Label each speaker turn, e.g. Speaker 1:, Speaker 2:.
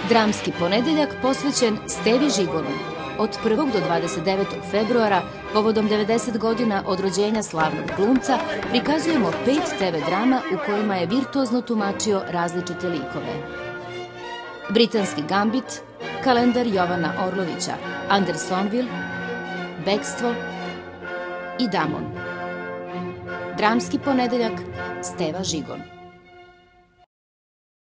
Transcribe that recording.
Speaker 1: Dramski ponedeljak posvećen Stevi Žigonu. Od 1. do 29. februara, povodom 90 godina od rođenja slavnog glumca, prikazujemo 5 TV drama u kojima je virtuozno tumačio različite likove. Britanski Gambit, Kalendar Jovana Orlovića, Andersonville, Bekstvo i Damon. Dramski ponedeljak, Steva Žigon.